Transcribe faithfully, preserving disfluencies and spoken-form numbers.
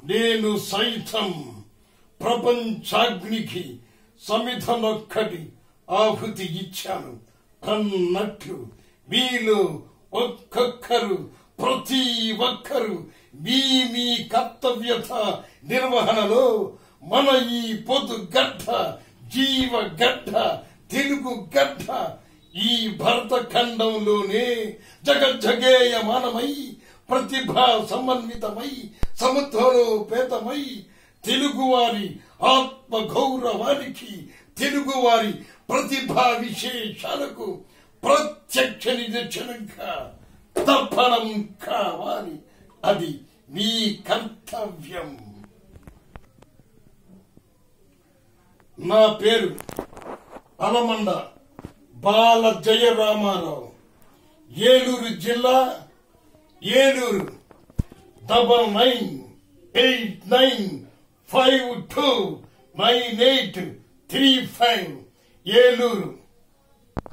నేను సైతం ప్రపంచాగ్నికి సమిధనొక్కటి ఆహుతి ఇచ్చాను అన్నట్లు మీలో ఒక్కొక్కరు ప్రతి ఒక్కరు మీ మీ కర్తవ్యత నిర్వహణలో మన ఈ పొద్దు గడ్డ జీవ గడ్డ తెలుగు గడ్డ ఈ భరత ఖండంలోనే జగజ్జగేయమానమై ప్రతిభా సమన్వితమై సముద్రోపేతమై తెలుగువారి ఆత్మ గౌరవానికి తెలుగువారి ప్రతిభా విశేషాలకు ప్రత్యక్ష నిదర్శనంగా తప్పడం కావాలి. అది మీ కర్తవ్యం. నా పేరు అలమండ బాల జయరామారావు, ఏలూరు జిల్లా, Eluru. Double nine eight nine five two nine eight three five Eluru.